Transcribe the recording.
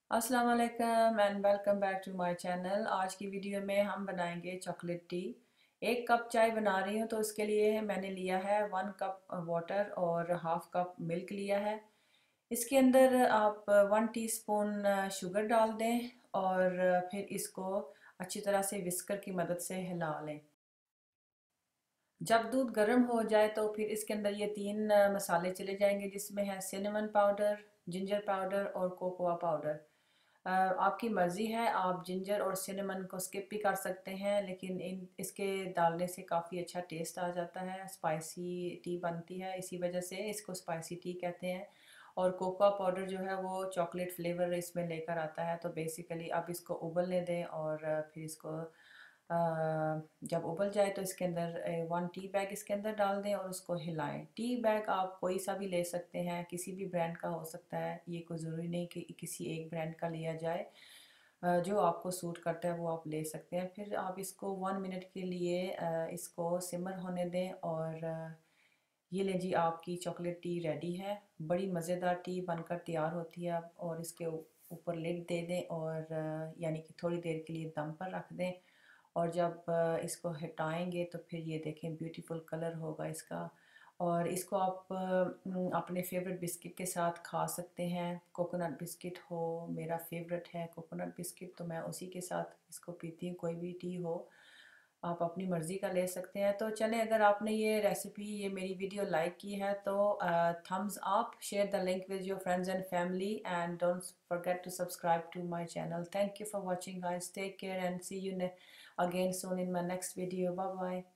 अस्सलाम वालेकुम and welcome back to my channel. आज की वीडियो में हम बनाएंगे चॉकलेट टी। 1 कप चाय बना रही हूँ तो उसके लिए मैंने लिया है 1 कप वाटर और हाफ कप मिल्क लिया है। इसके अंदर आप 1 टीस्पून शुगर डाल दें और फिर इसको अच्छी तरह से विस्कर की मदद से हिला लें। जब दूध गर्म हो जाए तो फिर इसके अंदर ये 3 मसाले चले जाएंगे, जिसमें है सिनेमन पाउडर, जिंजर पाउडर और कोकोआ पाउडर। आपकी मर्ज़ी है, आप जिंजर और सिनेमन को स्किप भी कर सकते हैं, लेकिन इन इसके डालने से काफ़ी अच्छा टेस्ट आ जाता है, स्पाइसी टी बनती है, इसी वजह से इसको स्पाइसी टी कहते हैं। और कोकोआ पाउडर जो है वो चॉकलेट फ्लेवर इसमें लेकर आता है। तो बेसिकली आप इसको उबलने दें और फिर इसको जब उबल जाए तो इसके अंदर 1 टी बैग इसके अंदर डाल दें और उसको हिलाएं। टी बैग आप कोई सा भी ले सकते हैं, किसी भी ब्रांड का हो सकता है, ये कोई ज़रूरी नहीं कि किसी एक ब्रांड का लिया जाए। जो आपको सूट करता है वो आप ले सकते हैं। फिर आप इसको 1 मिनट के लिए इसको सिमर होने दें और ये लें जी, आपकी चॉकलेट टी रेडी है। बड़ी मज़ेदार टी बनकर तैयार होती है। और इसके ऊपर लिड दे दें और यानी कि थोड़ी देर के लिए दम पर रख दें। और जब इसको हटाएंगे तो फिर ये देखें ब्यूटीफुल कलर होगा इसका। और इसको आप अपने फेवरेट बिस्किट के साथ खा सकते हैं। कोकोनट बिस्किट हो, मेरा फेवरेट है कोकोनट बिस्किट, तो मैं उसी के साथ इसको पीती हूँ। कोई भी टी हो, आप अपनी मर्ज़ी का ले सकते हैं। तो चलें, अगर आपने ये मेरी वीडियो लाइक की है तो thumbs up, share the link with your friends and family and don't forget to subscribe to my channel. Thank you for watching guys. Take care and see you again soon in my next video. Bye bye.